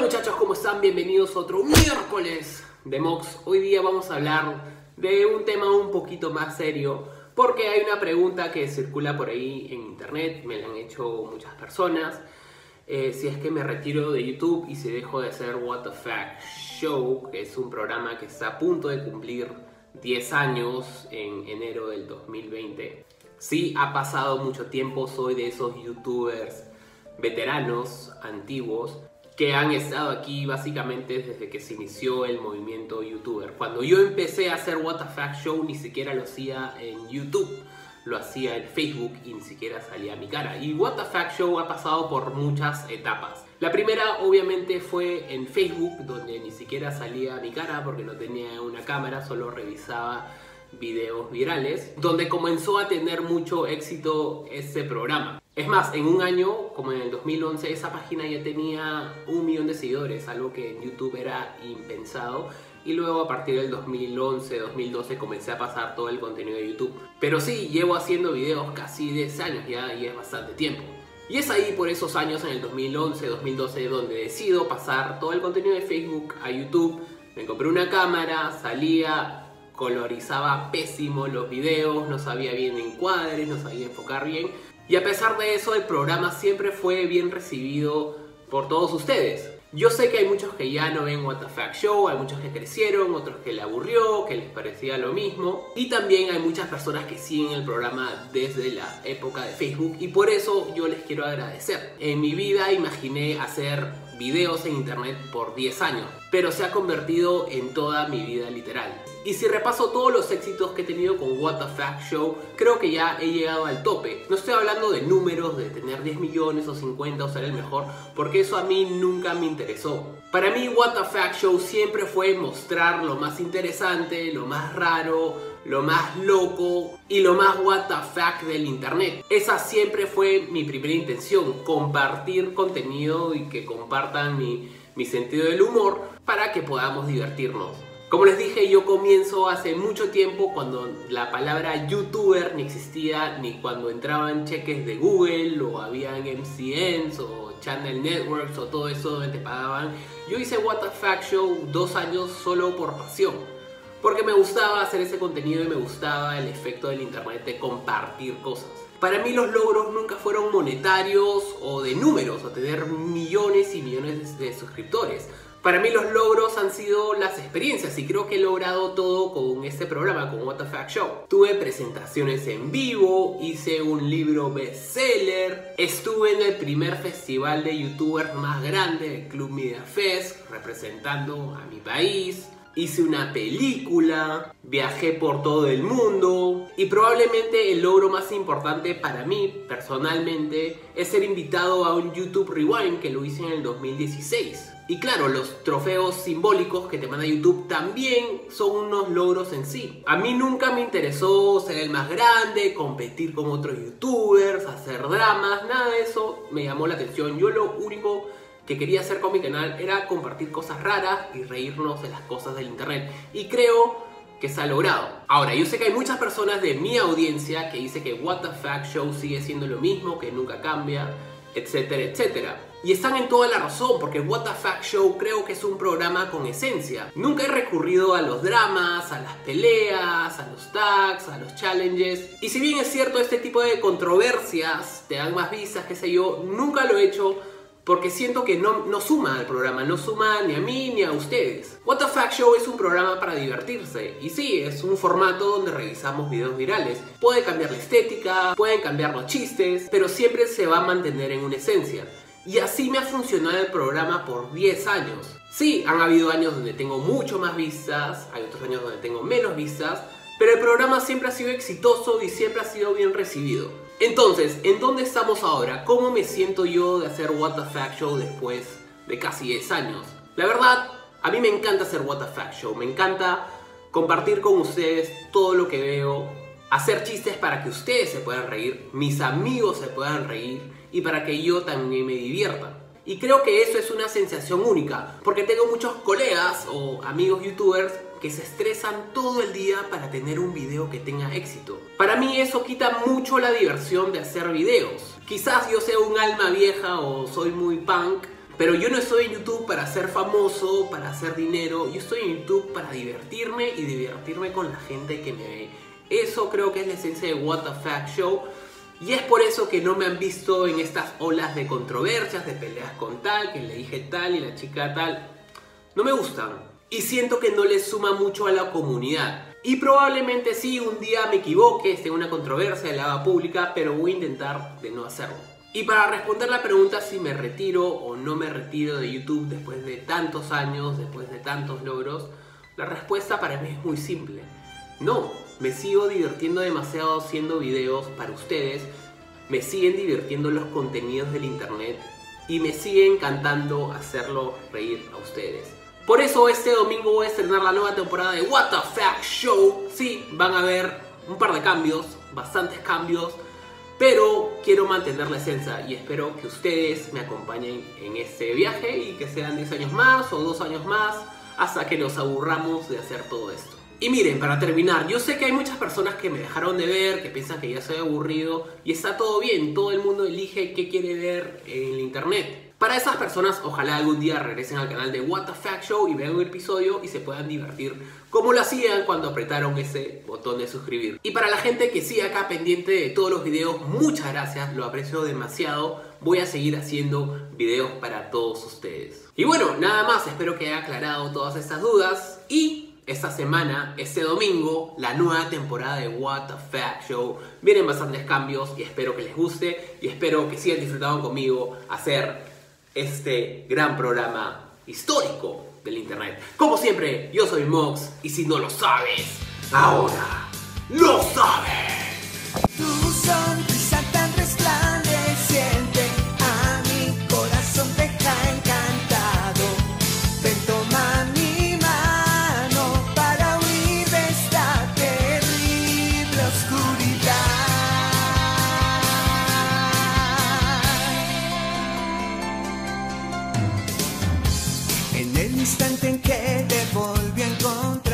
muchachos, ¿cómo están? Bienvenidos a otro miércoles de Mox. Hoy día vamos a hablar de un tema un poquito más serio, porque hay una pregunta que circula por ahí en internet, me la han hecho muchas personas. Si es que me retiro de YouTube y si dejo de hacer What the Fact Show, que es un programa que está a punto de cumplir 10 años en enero del 2020. Sí, ha pasado mucho tiempo, soy de esos youtubers veteranos, antiguos, que han estado aquí básicamente desde que se inició el movimiento youtuber. Cuando yo empecé a hacer What the Fact Show ni siquiera lo hacía en YouTube, lo hacía en Facebook y ni siquiera salía mi cara. Y What the Fact Show ha pasado por muchas etapas. La primera obviamente fue en Facebook, donde ni siquiera salía mi cara porque no tenía una cámara, solo revisaba videos virales, donde comenzó a tener mucho éxito ese programa. Es más, en un año, como en el 2011, esa página ya tenía 1 millón de seguidores, algo que en YouTube era impensado. Y luego a partir del 2011, 2012 comencé a pasar todo el contenido de YouTube. Pero sí, llevo haciendo videos casi 10 años ya y es bastante tiempo. Y es ahí por esos años, en el 2011, 2012, donde decido pasar todo el contenido de Facebook a YouTube. Me compré una cámara, salía, colorizaba pésimo los videos, no sabía bien encuadres, no sabía enfocar bien. Y a pesar de eso, el programa siempre fue bien recibido por todos ustedes. Yo sé que hay muchos que ya no ven What the Fact Show, hay muchos que crecieron, otros que le aburrió, que les parecía lo mismo. Y también hay muchas personas que siguen el programa desde la época de Facebook y por eso yo les quiero agradecer. En mi vida imaginé hacer videos en internet por 10 años, pero se ha convertido en toda mi vida literal. Y si repaso todos los éxitos que he tenido con What the Fact Show, creo que ya he llegado al tope. No estoy hablando de números, de tener 10 millones o 50 o ser el mejor, porque eso a mí nunca me interesó. Para mí What the Fact Show siempre fue mostrar lo más interesante, lo más raro, lo más loco y lo más what the fuck del internet. Esa siempre fue mi primera intención, compartir contenido y que compartan mi sentido del humor para que podamos divertirnos. Como les dije, yo comienzo hace mucho tiempo, cuando la palabra youtuber ni existía, ni cuando entraban cheques de Google o habían MCNs o Channel Networks o todo eso donde te pagaban. Yo hice What the Fact Show 2 años solo por pasión, porque me gustaba hacer ese contenido y me gustaba el efecto del internet de compartir cosas. Para mí los logros nunca fueron monetarios o de números o tener millones y millones de suscriptores. Para mí los logros han sido las experiencias y creo que he logrado todo con este programa, con What the Fact Show. Tuve presentaciones en vivo, hice un libro bestseller, estuve en el primer festival de youtubers más grande, el Club Media Fest, representando a mi país. Hice una película, viajé por todo el mundo y probablemente el logro más importante para mí personalmente es ser invitado a un YouTube Rewind que lo hice en el 2016. Y claro, los trofeos simbólicos que te manda YouTube también son unos logros en sí. A mí nunca me interesó ser el más grande, competir con otros youtubers, hacer dramas, nada de eso me llamó la atención. Yo lo único que quería hacer con mi canal era compartir cosas raras y reírnos de las cosas del internet. Y creo que se ha logrado. Ahora, yo sé que hay muchas personas de mi audiencia que dice que What the Fact Show sigue siendo lo mismo, que nunca cambia, etcétera, etcétera. Y están en toda la razón, porque What the Fact Show creo que es un programa con esencia. Nunca he recurrido a los dramas, a las peleas, a los tags, a los challenges. Y si bien es cierto, este tipo de controversias te dan más vistas, qué sé yo, nunca lo he hecho porque siento que no suma al programa, no suma ni a mí ni a ustedes. What the Fact Show es un programa para divertirse. Y sí, es un formato donde revisamos videos virales. Puede cambiar la estética, pueden cambiar los chistes, pero siempre se va a mantener en una esencia. Y así me ha funcionado el programa por 10 años. Sí, han habido años donde tengo mucho más vistas, hay otros años donde tengo menos vistas, pero el programa siempre ha sido exitoso y siempre ha sido bien recibido. Entonces, ¿en dónde estamos ahora? ¿Cómo me siento yo de hacer What the Fact Show después de casi 10 años? La verdad, a mí me encanta hacer What the Fact Show. Me encanta compartir con ustedes todo lo que veo, hacer chistes para que ustedes se puedan reír, mis amigos se puedan reír y para que yo también me divierta. Y creo que eso es una sensación única, porque tengo muchos colegas o amigos youtubers que se estresan todo el día para tener un video que tenga éxito. Para mí eso quita mucho la diversión de hacer videos. Quizás yo sea un alma vieja o soy muy punk, Pero yo no estoy en YouTube para ser famoso, para hacer dinero. Yo estoy en YouTube para divertirme y divertirme con la gente que me ve. Eso creo que es la esencia de What the Fact Show. Y es por eso que no me han visto en estas olas de controversias, de peleas con tal, que le dije tal y la chica tal. No me gustan. Y siento que no les suma mucho a la comunidad. Y probablemente sí, un día me equivoque, esté en una controversia, la haga pública, pero voy a intentar de no hacerlo. Y para responder la pregunta si me retiro o no me retiro de YouTube después de tantos años, después de tantos logros, la respuesta para mí es muy simple. No, me sigo divirtiendo demasiado haciendo videos para ustedes, me siguen divirtiendo los contenidos del internet y me sigue encantando hacerlo reír a ustedes. Por eso este domingo voy a estrenar la nueva temporada de What the Fact Show. Sí, van a haber un par de cambios, bastantes cambios, pero quiero mantener la esencia y espero que ustedes me acompañen en este viaje y que sean 10 años más o 2 años más hasta que nos aburramos de hacer todo esto. Y miren, para terminar, yo sé que hay muchas personas que me dejaron de ver, que piensan que ya soy aburrido y está todo bien, todo el mundo elige qué quiere ver en el internet. Para esas personas, ojalá algún día regresen al canal de What the Fact Show y vean un episodio y se puedan divertir como lo hacían cuando apretaron ese botón de suscribir. Y para la gente que sigue acá pendiente de todos los videos, muchas gracias, lo aprecio demasiado. Voy a seguir haciendo videos para todos ustedes. Y bueno, nada más, espero que haya aclarado todas estas dudas y esta semana, este domingo, la nueva temporada de What the Fact Show. Vienen bastantes cambios y espero que les guste y espero que sigan disfrutando conmigo hacer este gran programa histórico del internet. Como siempre, yo soy Mox y si no lo sabes, ahora lo sabes. Tu sonrisa tan resplandeciente a mi corazón deja encantado. Ven, toma mi mano para huir de esta terrible oscuridad. En el instante en que te volví a encontrar,